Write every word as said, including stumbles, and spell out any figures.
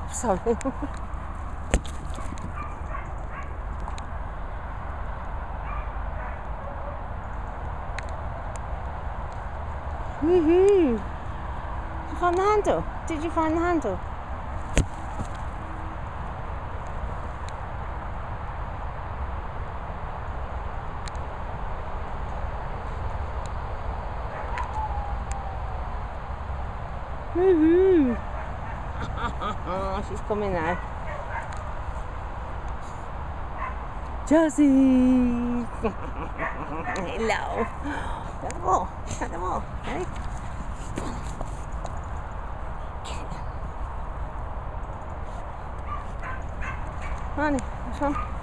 Sorry. Woohoo! Did you find the handle? Did you find the handle? Woohoo! She's coming now. Josie! Hello! Got the ball. Got the ball. Ready? Honey, which one?